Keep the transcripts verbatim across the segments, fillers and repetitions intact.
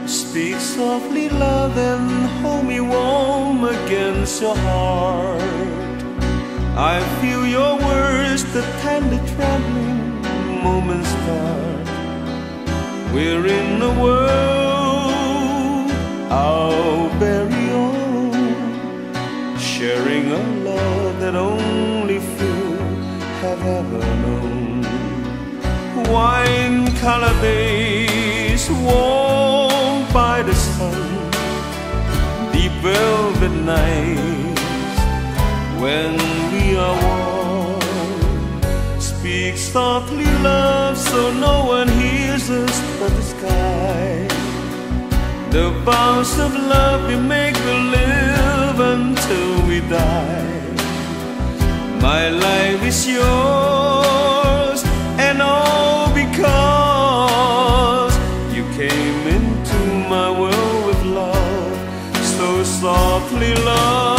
Speak softly, love, and hold me warm against your heart. I feel your words, the tender trembling moments start. We're in the world, our very own, sharing a love that only few have ever known. Wine-colored days, warm by the sun, deep velvet nights when we are warm. Speak softly, love, so no one hears us but the sky. The vows of love we make believe until we die. My life is yours, and all because you came into my world with love, so softly, love.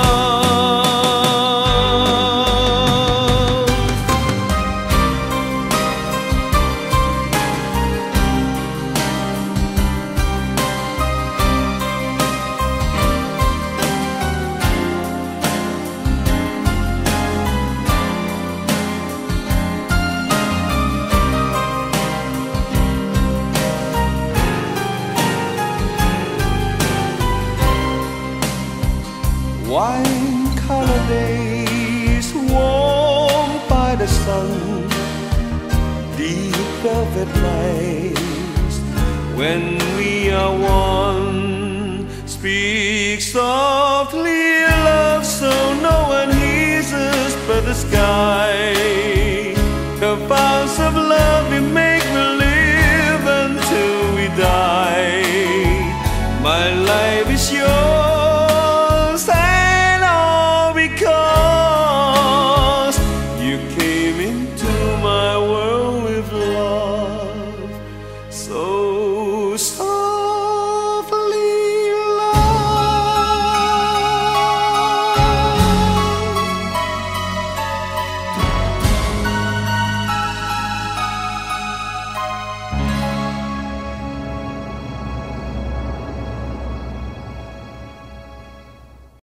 Wine-colored days, warmed by the sun, deep velvet nights when we are one. Speak softly, love, so no one hears us but the sky. The vows of love we make believe until we die. My life is yours,